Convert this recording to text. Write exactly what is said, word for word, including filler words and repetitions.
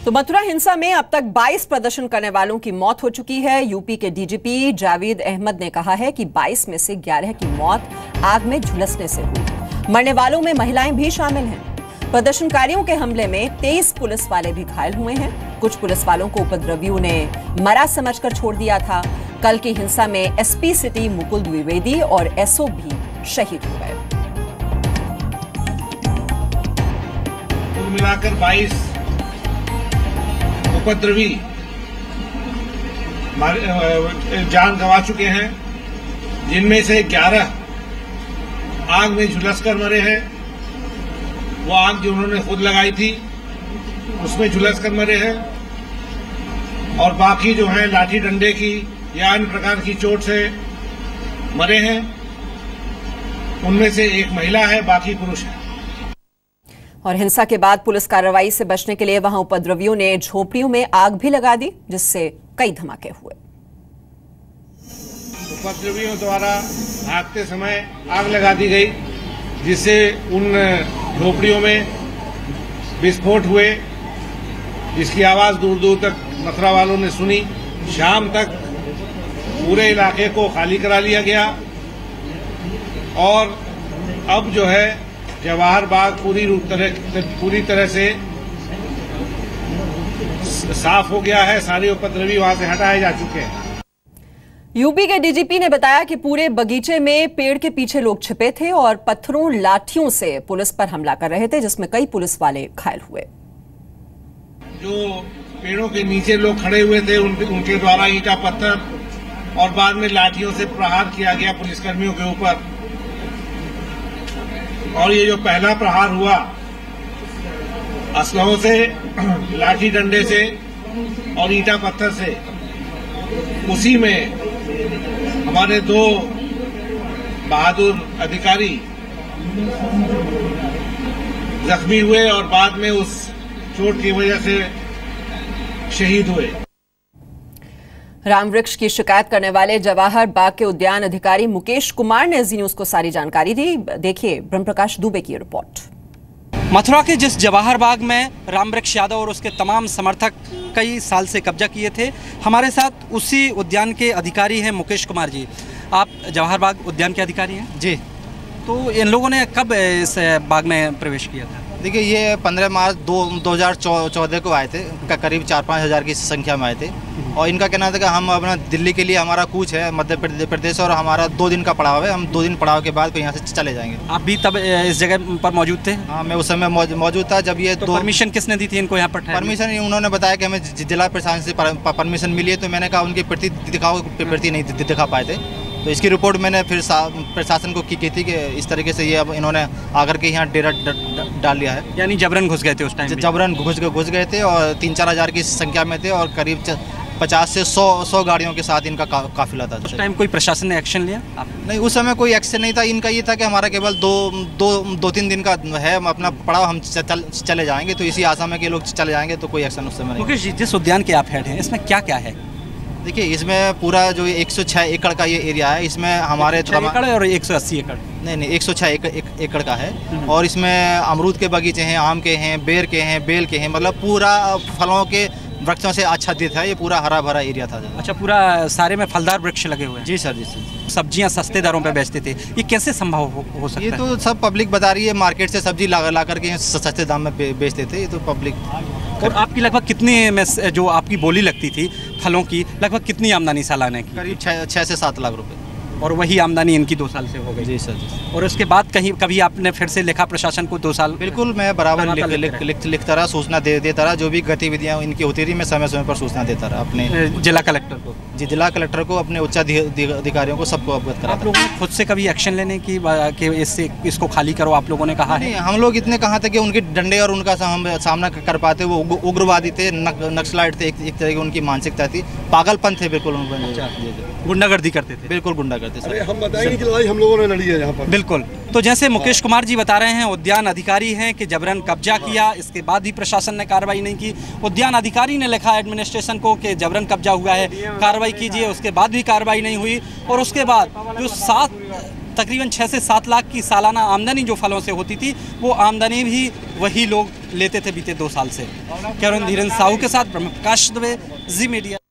तो मथुरा हिंसा में अब तक बाईस प्रदर्शन करने वालों की मौत हो चुकी है। यूपी के डीजीपी जावेद अहमद ने कहा है कि बाईस में से ग्यारह की मौत आग में झुलसने से हुई। मरने वालों में महिलाएं भी शामिल हैं। प्रदर्शनकारियों के हमले में तेईस पुलिस वाले भी घायल हुए हैं। कुछ पुलिस वालों को उपद्रवियों ने मरा समझकर छोड़ दिया था। कल की हिंसा में एसपी सिटी मुकुल द्विवेदी और एसओ भी शहीद हो गए। कुल मिलाकर बाईस उपद्रवी जान गंवा चुके हैं, जिनमें से ग्यारह आग में झुलसकर मरे हैं। वो आग जो उन्होंने खुद लगाई थी उसमें झुलसकर मरे हैं, और बाकी जो है लाठी डंडे की या अन्य प्रकार की चोट से मरे हैं। उनमें से एक महिला है, बाकी पुरुष है। और हिंसा के बाद पुलिस कार्रवाई से बचने के लिए वहां उपद्रवियों ने झोपड़ियों में आग भी लगा दी, जिससे कई धमाके हुए। उपद्रवियों द्वारा भागते समय आग लगा दी गई, जिससे उन झोपड़ियों में विस्फोट हुए, जिसकी आवाज दूर दूर तक मथुरा वालों ने सुनी। शाम तक पूरे इलाके को खाली करा लिया गया, और अब जो है जवाहर बाग पूरी तरह पूरी तरह से साफ हो गया है। सारे उपद्रवी वहां से हटाए जा चुके हैं। यूपी के डीजीपी ने बताया कि पूरे बगीचे में पेड़ के पीछे लोग छिपे थे और पत्थरों लाठियों से पुलिस पर हमला कर रहे थे, जिसमें कई पुलिस वाले घायल हुए। जो पेड़ों के नीचे लोग खड़े हुए थे उन, उनके द्वारा ईंटा पत्थर और बाद में लाठियों से प्रहार किया गया पुलिसकर्मियों के ऊपर। और ये जो पहला प्रहार हुआ असलहों से, लाठी डंडे से और ईंटा पत्थर से, उसी में हमारे दो बहादुर अधिकारी जख्मी हुए और बाद में उस चोट की वजह से शहीद हुए। रामवृक्ष की शिकायत करने वाले जवाहर बाग के उद्यान अधिकारी मुकेश कुमार ने जी न्यूज को सारी जानकारी दी। देखिए ब्रह्मप्रकाश दुबे की रिपोर्ट। मथुरा के जिस जवाहर बाग में रामवृक्ष यादव और उसके तमाम समर्थक कई साल से कब्जा किए थे, हमारे साथ उसी उद्यान के अधिकारी हैं मुकेश कुमार जी। आप जवाहर बाग उद्यान के अधिकारी हैं जी। तो इन लोगों ने कब इस बाग में प्रवेश किया था? देखिए, ये पंद्रह मार्च दो दो हजार चौदह को आए थे। करीब चार पाँच हज़ार की संख्या में आए थे, और इनका कहना था कि हम अपना दिल्ली के लिए हमारा कूच है मध्य प्रदेश, और हमारा दो दिन का पड़ाव है। हम दो दिन पड़ाव के बाद यहाँ से चले जाएंगे। आप भी तब इस जगह पर मौजूद थे? हाँ, मैं उस समय मौजूद था जब ये तो दो। परमिशन किसने दी थी इनको यहाँ पर? परमिशन उन्होंने बताया कि हमें जिला प्रशासन से परमिशन मिली है। तो मैंने कहा उनकी प्रति दिखाओ, प्रति नहीं दिखा पाए थे। तो इसकी रिपोर्ट मैंने फिर प्रशासन को की, की थी कि इस तरीके से ये अब इन्होंने आकर के यहाँ डेरा डाल लिया है। यानी जबरन घुस गए थे उस टाइम? जबरन घुस घुस गए थे, और तीन चार हज़ार की संख्या में थे, और करीब पचास से सौ सौ गाड़ियों के साथ इनका का, काफिला था। उस टाइम कोई प्रशासन ने एक्शन लिया? नहीं, उस समय कोई एक्शन नहीं था। इनका ये था कि हमारा केवल दो दो दो तीन दिन का है अपना पड़ाव, हम चल, चले जाएंगे। तो इसी आशा में कि लोग चले जाएंगे, तो कोई एक्शन उस समय नहीं। मुकेश जी, जिस उद्यान के आप हेड हैं, इसमें क्या क्या है? देखिए, इसमें पूरा जो एक सौ छह एकड़ का ये एरिया है, इसमें हमारे एकड़ और एक सौ अस्सी एकड़ नहीं नहीं एक सौ छह एकड़ एक, एकड़ का है। और इसमें अमरूद के बगीचे हैं, आम के हैं, बेर के हैं, बेल के हैं, मतलब पूरा फलों के वृक्षों से आच्छादित है। ये पूरा हरा भरा एरिया था। अच्छा, पूरा सारे में फलदार वृक्ष लगे हुए हैं? जी सर, जी सर। सब्जियां सस्ते दरों पे बेचते थे, ये कैसे संभव हो, हो सकता है? ये तो सब पब्लिक बता रही है। मार्केट से सब्जी ला, ला करके सस्ते दाम में बेचते थे, ये तो पब्लिक। और आपकी लगभग कितनी में जो आपकी बोली लगती थी फलों की, लगभग कितनी आमदनी सालाना की? करीब छः छः से सात लाख रुपए। और वही आमदनी इनकी दो साल से हो गई? जी सर, जी। और उसके बाद कहीं कभी आपने फिर से लिखा प्रशासन को? दो साल बिल्कुल, मैं बराबर लिख, लिख, लिख, लिखता रहा, सूचना दे देता रहा। जो भी गतिविधियां इनकी होती रही, मैं समय समय पर सूचना देता रहा अपने जिला कलेक्टर को। जी, जिला कलेक्टर को, अपने उच्च अधिकारियों को, सबको अवगत करा। आप लोगों ने खुद से कभी एक्शन लेने की कि इससे इसको खाली करो आप लोगों ने कहा? नहीं, हम लोग इतने कहा थे कि उनके डंडे और उनका हम सामना कर पाते। वो उग्रवादी थे, नक्सलाइट थे, एक तरह की उनकी मानसिकता थी, पागलपन थे बिल्कुल। गुंडागर्दी करते थे? बिल्कुल गुंडागर्दी सर। हम बताएंगे कि लड़ाई हम लोगों ने लड़ी है यहाँ पर। बिल्कुल। तो जैसे मुकेश कुमार जी बता रहे हैं, उद्यान अधिकारी हैं कि जबरन कब्जा किया, इसके बाद भी प्रशासन ने कार्रवाई नहीं की। उद्यान अधिकारी ने लिखा एडमिनिस्ट्रेशन को कि जबरन कब्जा हुआ है, कार्रवाई कीजिए, उसके बाद भी कार्रवाई नहीं हुई। और उसके बाद जो सात तकरीबन छः से सात लाख की सालाना आमदनी जो फलों से होती थी, वो आमदनी भी वही लोग लेते थे बीते दो साल से। कैमरामैन धीरेन्द्र साहू के साथ प्रकाश दुबे, जी मीडिया।